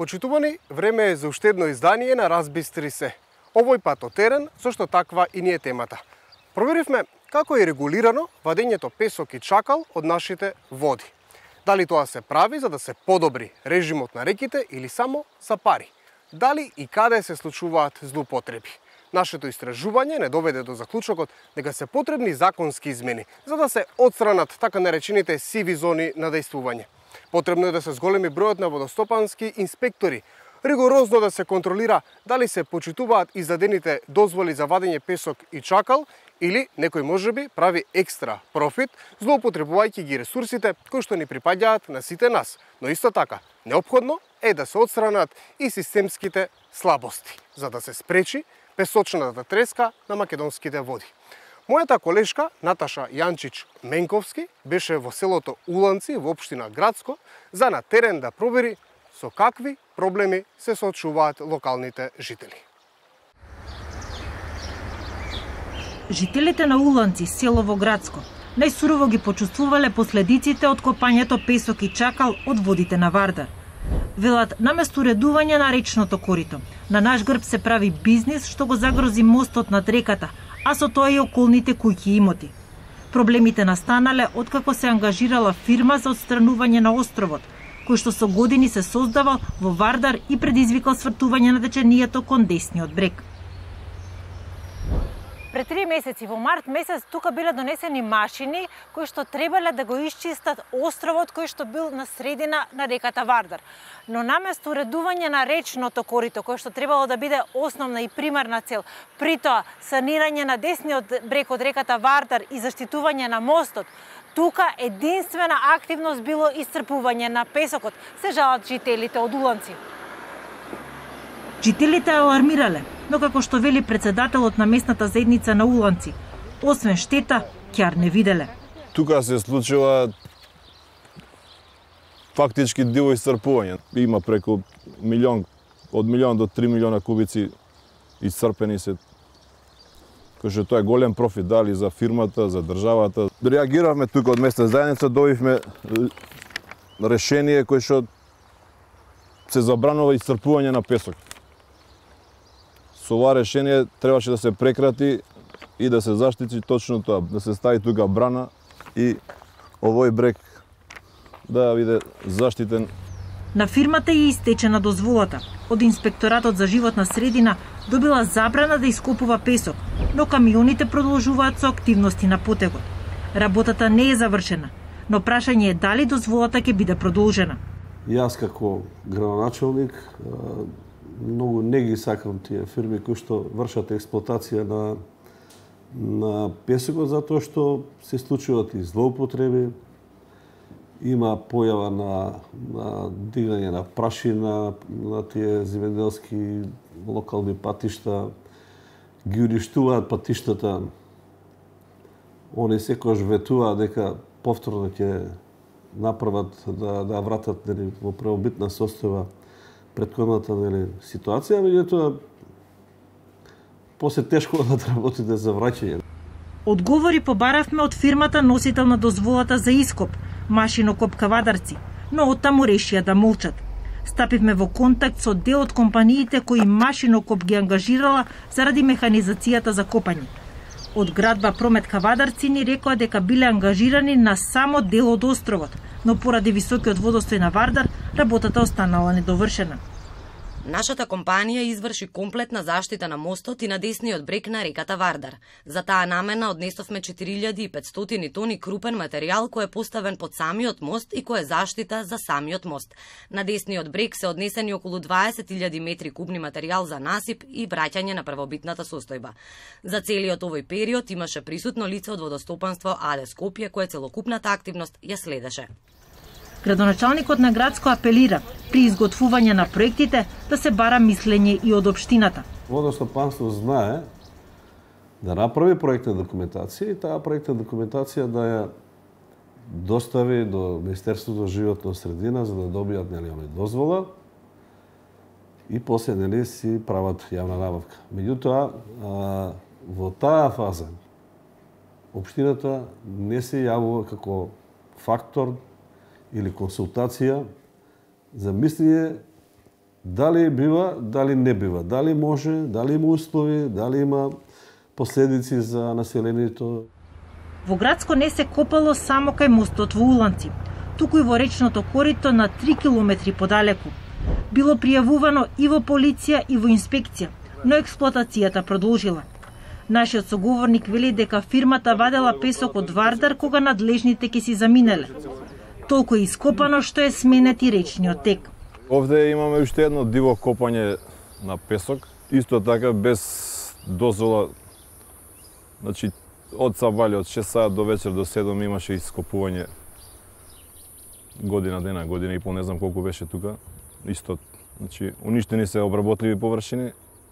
Почитувани, време е за уште едно издание на Разбистри се. Овој пат о терен, зашто таква и ни е темата. Проверивме како е регулирано вадењето песок и чакал од нашите води. Дали тоа се прави за да се подобри режимот на реките или само за пари? Дали и каде се случуваат злоупотреби? Нашето истражување не доведе до заклучокот дека се потребни законски измени за да се отстранат така наречените сиви зони на дејствување. Потребно е да се зголеми бројот на водостопански инспектори, ригорозно да се контролира дали се почитуваат издадените дозволи за вадење песок и чакал или некој можеби прави екстра профит, злоупотребувајќи ги ресурсите кои што ни припаѓаат на сите нас. Но исто така, неопходно е да се отстранат и системските слабости, за да се спречи песочната треска на македонските води. Мојата колешка Наташа Јанчич-Менковски беше во селото Уланци во општина Градско за на терен да провери со какви проблеми се соочуваат локалните жители. Жителите на Уланци, село во Градско, најсурово ги почувствувале последиците од копањето песок и чакал од водите на Вардар. Велат, наместо уредување на речното корито, на наш грб се прави бизнис што го загрози мостот над реката, а со тоа и околните куќи и имоти. Проблемите настанале откако се ангажирала фирма за отстранување на островот, кој што со години се создавал во Вардар и предизвикал свртување на течението кон десниот брег. Пред 3 месеци, во март месец, тука биле донесени машини кои што требале да го исчистат островот кој што бил на средина на реката Вардар. Но наместо уредување на речното корито, кој што требало да биде основна и примарна цел, при тоа санирање на десниот брег од реката Вардар и заштитување на мостот, тука единствена активност било исцрпување на песокот, се жалат жителите од Уланци. Жителите алармирале, но како што вели председателот на местната заедница на Уланци, освен штета, ќар не виделе. Тука се случува фактички диво исцрпување. Има преку од милион до 3 милиона кубици исцрпени се. Кој што тоа е голем профит, дали за фирмата, за државата. Реагиравме тука од местна заедница, добивме решение кој што се забранува исцрпување на песок. Со ова решение требаше да се прекрати и да се заштити точно тоа, да се стави тука брана и овој брег да биде заштитен. На фирмата е истечена дозволата. Од Инспекторатот за животна средина добила забрана да ископува песок, но камионите продолжуваат со активности на потегот. Работата не е завршена, но прашање е дали дозволата ќе биде продолжена. Јас како градоначалник многу не ги сакам тие фирми кои што вршат експлоатација на песокот, затоа што се случуваат и злоупотреби, има појава на дигање на прашина на тие земјоделски локални патишта, ги уништуваат патиштата. Они секогаш ветуваат дека повторно ќе направат да вратат во првобитна состојба предходната ситуација, меѓутоа после тешко да работите за враќање. Одговори побаравме од фирмата носител на дозволата за ископ, Машинокопка Вадарци, но оттаму решија да молчат. Стапивме во контакт со дел од компаниите кои Машинокоп ги ангажирала заради механизацијата за копање. Од градба Прометка Вадарци ни рекоа дека биле ангажирани на само дел од островот, но поради високиот водостој на Вардар, работата останала недовршена. Нашата компанија изврши комплетна заштита на мостот и на десниот брег на реката Вардар. За таа намена однесовме 4500 тони крупен материјал кој е поставен под самиот мост и кој е заштита за самиот мост. На десниот брег се однесени околу 20.000 метри кубни материјал за насип и враќање на првобитната состојба. За целиот овој период имаше присутно лице од водостопанство АД Скопје кој целокупната активност ја следеше. Градоначалникот на Градско апелира при изготвување на проектите да се бара мислење и од општината. Водостопанство знае да направи проектна документација и таа проектна документација да ја достави до Министерството за животна средина за да добијат дозвола и после си прават јавна набавка. Меѓутоа, во таа фаза општината не се јавува како фактор или консултација за мислење Дали бива, дали не бива, дали може, дали има услови, дали има последици за населението. Во Грацко не се копало само кај мостот во Уланци, туку и во речното корито на 3 километри подалеку. Било пријавувано и во полиција и во инспекција, но експлоатацијата продолжила. Нашиот соговорник вели дека фирмата вадела песок од Вардар кога надлежните ќе си заминеле. Толку е ископано што е сменет и речниот тек. Овде имаме уште едно диво копање на песок, исто така без дозвола. Значи, од сабали, од 6 саат до вечер до 7 имаше ископување година и пол, не знам колку беше тука. Исто, значи, уништени се обработливи површини,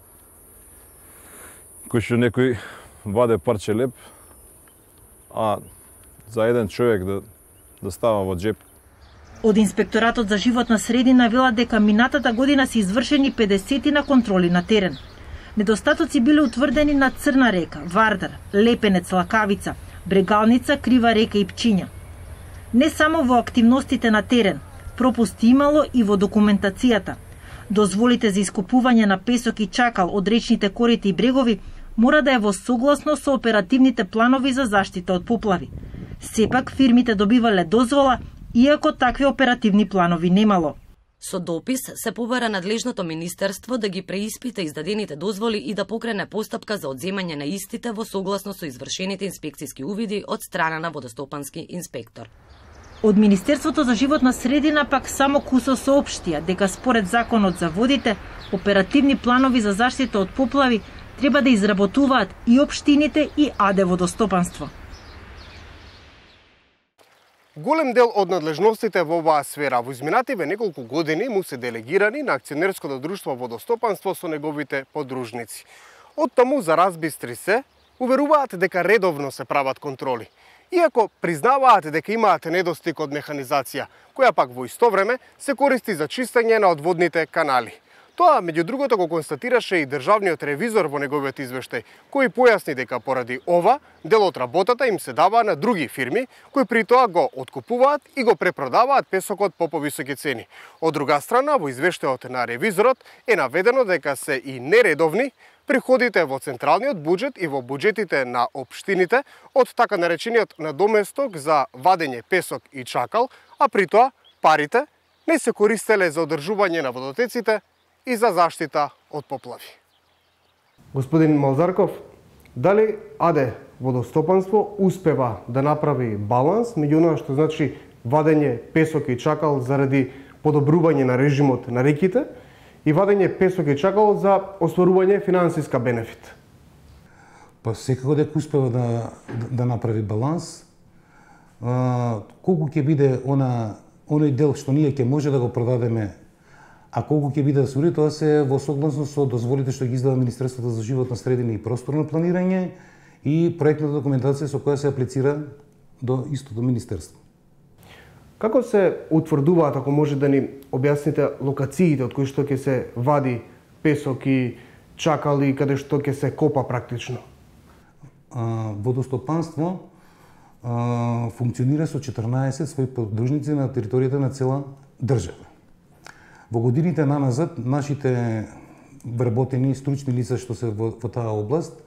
кој што некој ваде парче леп, а за еден човек да става во джеп. Од Инспекторатот за животна средина велат дека минатата година се извршени 50 на контроли на терен. Недостатоци биле утврдени на Црна река, Вардар, Лепенец, Лакавица, Брегалница, Крива река и Пчиња. Не само во активностите на терен, пропусти имало и во документацијата. Дозволите за искупување на песок и чакал од речните корити и брегови мора да е во согласно со оперативните планови за заштита од поплави. Сепак фирмите добивале дозвола, иако такви оперативни планови немало. Со допис се побара надлежното министерство да ги преиспита издадените дозволи и да покрене постапка за одземање на истите во согласно со извршените инспекцијски увиди од страна на водостопански инспектор. Од Министерството за животна средина пак само кусо соопштија дека според Законот за водите, оперативни планови за заштита од поплави треба да изработуваат и општините и АД водостопанство. Голем дел од надлежностите во оваа сфера во изминативе неколку години му се делегирани на акционерското друштво Водостопанство со неговите подружници. Од таму за разбистри се, уверуваат дека редовно се прават контроли. Иако признаваат дека имаат недостиг од механизација, која пак во исто време се користи за чистење на одводните канали. Тоа, меѓу другото, го констатираше и државниот ревизор во неговиот извештај, кој појасни дека поради ова, дел од работата им се дава на други фирми, кои при тоа го откупуваат и го препродаваат песокот по повисоки цени. Од друга страна, во извештајот на ревизорот е наведено дека се и нередовни приходите во централниот буџет и во буџетите на општините од така наречениот надоместок за вадење песок и чакал, а при тоа парите не се користеле за одржување на водотеците и за заштита од поплави. Господин Малзарков, дали АД Водостопанство успева да направи баланс меѓу оноа што значи вадење песок и чакал заради подобрување на режимот на реките и вадење песок и чакал за остварување финансиска бенефит? Па секако дека успева да направи баланс. Колку ќе биде оној дел што ние ќе може да го продадеме, а колку ќе биде да се уреди, тоа се во согласно со дозволите што ги издава Министерството за животна средина и просторно планирање и проектната документација со која се аплицира до истото министерство. Како се утврдуваат, ако може да ни објасните, локациите од кои што ќе се вади песок и чакал и каде што ќе се копа практично? Водостопанство функционира со 14 своји подружници на територијата на цела држава. Во годините наназад, нашите вработени стручни лица што се во таа област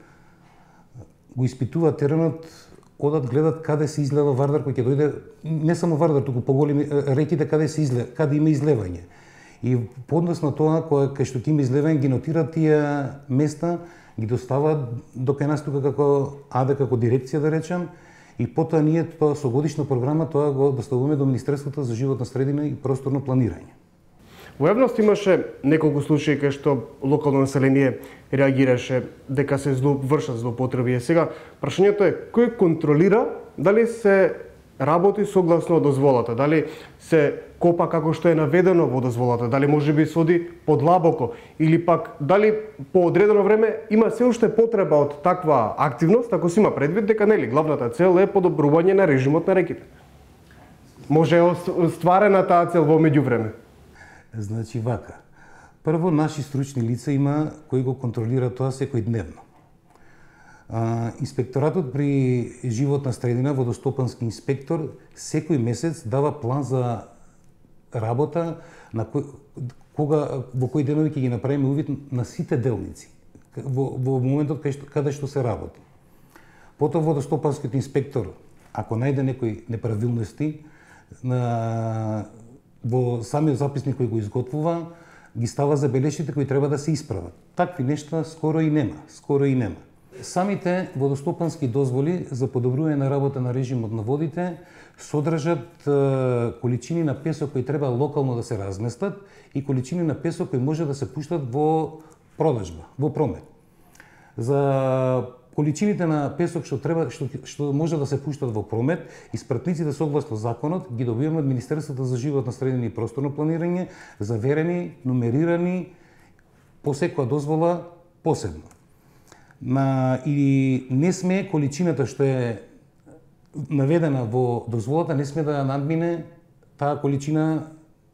го испитуваат теренот, одат, гледат каде се излева Вардар кој ќе дојде, не само Вардар, туку поголеми реките каде има излевање. И поднос на тоа, кај што ќе има излевање, ги нотираат тие места, ги доставаат до кај нас тука како АД, како дирекција да речем, и потоа ние со годишна програма тоа го доставуваме до Министерството за животна средина и просторно планирање. Во јавност имаше неколку случаи кај што локално население реагираше дека се вршат злоупотреби. Сега прашањето е кој контролира дали се работи согласно дозволата, дали се копа како што е наведено во дозволата, дали можеби се оди подлабоко или пак дали по одредено време има се уште потреба од таква активност, ако се има предвид дека нели главната цел е подобрување на режимот на реките. Може е остварена таа цел во меѓувреме? Значи вака. Прво, наши стручни лица има кои го контролира тоа секојдневно. Инспекторатот при животна средина, водостопански инспектор, секој месец дава план за работа на во кои денови ќе ги направиме увид на сите делници во моментот каде што се работи. Потоа водостопанскиот инспектор, ако најде некои неправилности во самиот записник кој го изготвува, ги става забелешките кои треба да се исправат. Такви нешта скоро и нема. Самите водостопански дозволи за подобрување на работа на режимот на водите содржат количини на песок кои треба локално да се разместат и количини на песок кои може да се пуштат во продажба, во промет. За количините на песок што може да се пуштат во промет, испратниците согласно законот ги добиваме од Министерството за животна средина и просторно планирање, заверени, нумерирани по секоја дозвола посебно. И не сме количината што е наведена во дозволата, не сме да ја надмине таа количина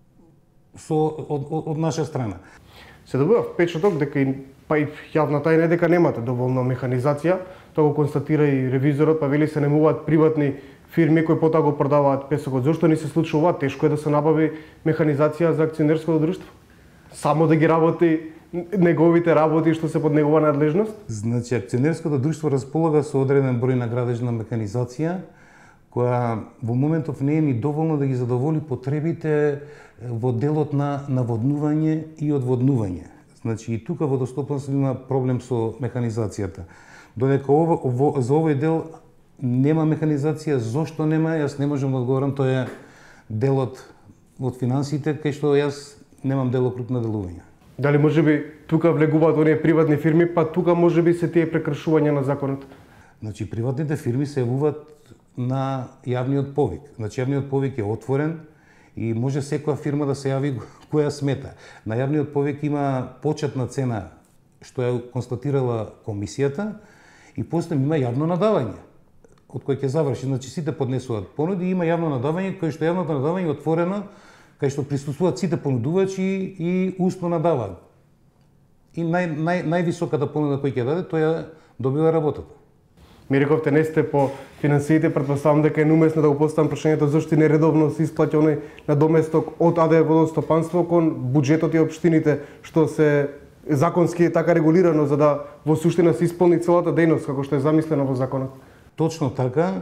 од наша страна. Се добива впечаток дека па и јавна тајна е дека немате доволно механизација, тоа го констатира и ревизорот, па вели се најмуваат приватни фирми кои потоа го продаваат песокот. Зошто не се случува? Тешко е да се набави механизација за акционерското друштво? Само да ги работи неговите работи што се под негова надлежност? Значи, акционерското друштво располага со одреден број на градежна механизација, која во моментов не е ни доволно да ги задоволи потребите во делот на наводнување и одводнување. Значи, и тука водостопанството има проблем со механизацијата. Додека за овој дел нема механизација, зошто нема, јас не можам да одговорам, тоа е делот од финансите, кај што јас немам делокруг на делување. Дали можеби тука влегуваат оние приватни фирми, па тука можеби се тие прекршувања на законот? Значи, приватните фирми се јавуваат на јавниот повик. Значи, јавниот повик е отворен и може секоја фирма да се јави која смета. На јавниот повик има почетна цена што ја констатирала комисијата и после има јавно надавање од кој ќе заврши. Значи, сите поднесуваат понуди и има јавно надавање, кој што јавното надавање е отворено, кај што присуствуваат сите понудувачи и устно надаваат. И највисоката понуда кој ќе даде, тој добива работата. Ми рековте, не сте по финансиите, претпоставам дека е неуместно да го поставам прашањето зашто нередовно се исплаќа оној надоместок од АД водостопанство кон буџетот и општините, што се законски така регулирано за да во суштина се исполни целата дејност како што е замислено во законот. Точно така.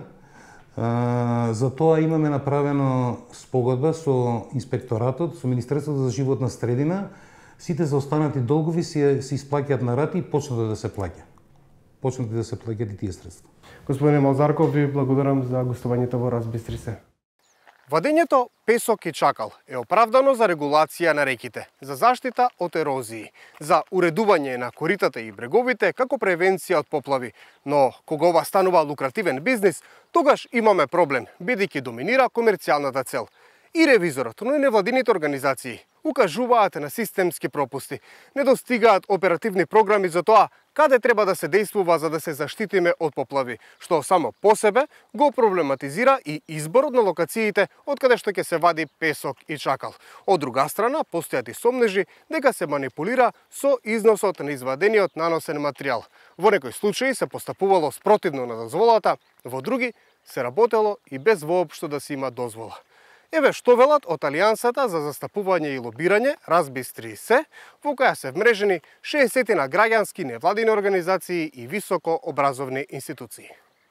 За тоа имаме направено спогодба со инспекторатот, со Министерството за животна средина. Сите заостанати долгови се исплаќаат на рати и почнат да се плаќа. Почнат да се плаќаат и тие средства. Господине Малзарков, ви благодарам за гостувањето во Разбистри се. Вадењето песок и чакал е оправдано за регулација на реките, за заштита од ерозии, за уредување на коритата и бреговите како превенција од поплави. Но кога ова станува лукративен бизнис, тогаш имаме проблем, бидејќи доминира комерцијалната цел. И ревизорот, но и невладините организации укажуваат на системски пропусти, не достигаат оперативни програми за тоа каде треба да се действува за да се заштитиме од поплави, што само по себе го проблематизира и изборот на локациите од каде што ќе се вади песок и чакал. Од друга страна, постојат и сомнежи дека се манипулира со износот на извадениот наносен материјал. Во некои случаи се постапувало спротивно на дозволата, во други се работело и без воопшто да се има дозвола. Еве што велат од Алијансата за застапување и лобирање Разбистри се, во која се вмрежени 60 на граѓански невладини организации и високо образовни институции.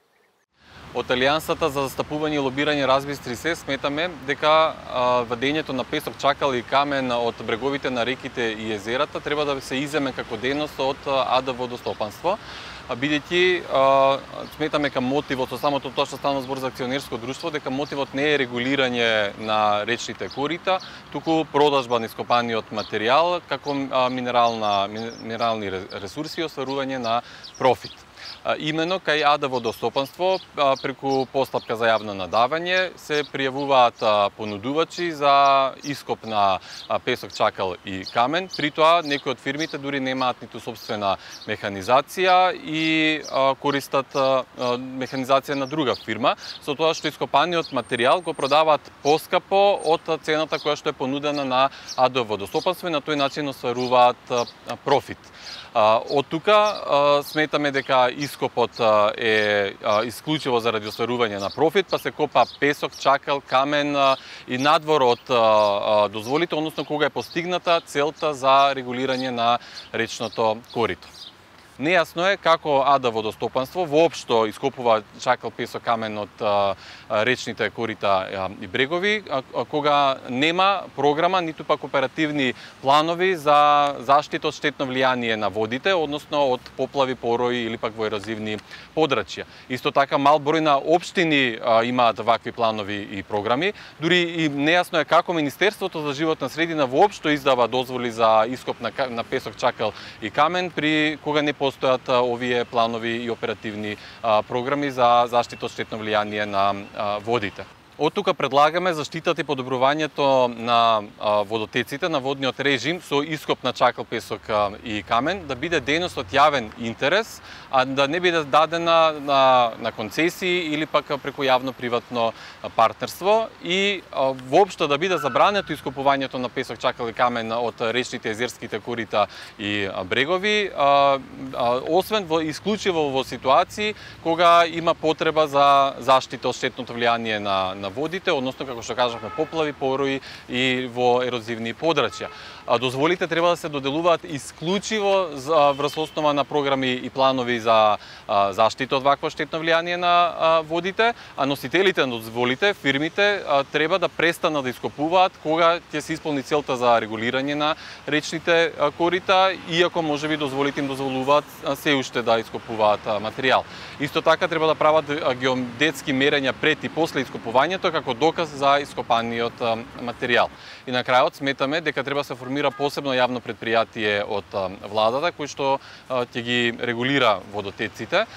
Од Алијансата за застапување и лобирање Разбистри се сметаме дека вадењето на песок, чакал и камен од бреговите на реките и езерата треба да се иземе како дејност од АД водостопанство, бидејќи сметаме дека мотивот со самото тоа што стана збор за акционерско друштво, дека мотивот не е регулирање на речните корита, туку продажба на ископаниот материјал како минерални ресурси и остварување на профит. Имено кај АД водостопанство преку постапка за јавно надавање се пријавуваат понудувачи за ископ на песок, чакал и камен. При тоа некои од фирмите дури немаат ниту собствена механизација и користат механизација на друга фирма, со тоа што ископаниот материјал го продаваат поскапо од цената која што е понудена на АД водостопанство и на тој начин остваруваат профит. Од тука сметаме дека ископот е исклучиво заради остварување на профит, па се копа песок, чакал, камен и надвор од дозволите, односно кога е постигната целта за регулирање на речното корито. Нејасно е како АД водостопанство воопшто ископува чакал, песок, камен од речните корита и брегови, кога нема програма, ниту пак оперативни планови за заштита од штетно влијание на водите, односно од поплави, порои или пак во ерозивни подрачја. Исто така мал број на општини имаат вакви планови и програми, дури и нејасно е како Министерството за животна средина воопшто издава дозволи за ископ на песок, чакал и камен при кога не постојат овие планови и оперативни програми за заштита од штетно влијание на водите. Од тука предлагаме заштитата и подобрувањето на водотеците, на водниот режим со ископ на чакал, песок и камен, да биде дејност од јавен интерес, а да не биде дадена на концесии или пак преку јавно-приватно партнерство и воопшто да биде забрането ископувањето на песок, чакал и камен од речните, езерските корита и брегови, освен исклучиво во ситуации кога има потреба за заштита од штетното влијание на водите, односно, како што кажавме, поплави, порои и во ерозивни подрачја. Дозволите треба да се доделуваат исклучиво врз основа на програми и планови за заштита од вакво штетно влијание на водите, а носителите на дозволите, фирмите, треба да престанат да ископуваат кога ќе се исполни целта за регулирање на речните корита, иако можеби дозволите им дозволуваат се уште да ископуваат материјал. Исто така треба да прават геодетски мерења пред и после ископувањето како доказ за ископаниот материјал. И на крајот сметаме дека треба да се формира посебно јавно предпријатие од владата кој што ќе ги регулира водотеците,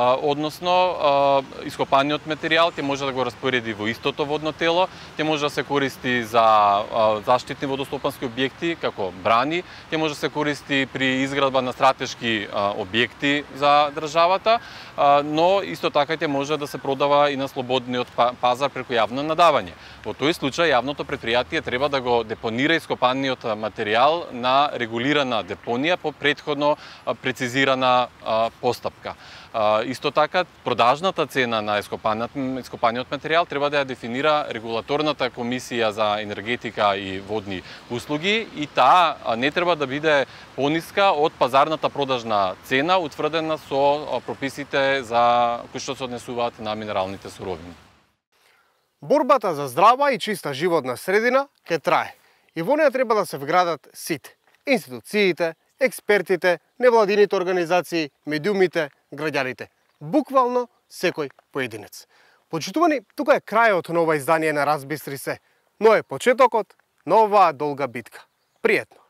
односно ископаниот материјал ќе може да го распореди во истото водно тело, ќе може да се користи за заштитни водостопански објекти како брани, ќе може да се користи при изградба на стратешки објекти за државата, но исто така ќе може да се продава и на слободниот пазар преку јавно надавање. Во тој случај јавното предпријатие треба да го депонира ископаниот материјал на регулирана депонија по претходно прецизирана постапка. Исто така, продажната цена на ископаниот материјал треба да ја дефинира регулаторната комисија за енергетика и водни услуги и таа не треба да биде пониска од пазарната продажна цена утврдена со прописите за кои што се однесуваат на минералните суровини. Борбата за здрава и чиста животна средина ќе трае и во неја треба да се вградат сите – институциите, експертите, невладините организации, медиумите, граѓаните. Буквално секој поединец. Почитувани, тука е крајот на ова издание на Разбистри се, но е почетокот на оваа долга битка. Пријетно!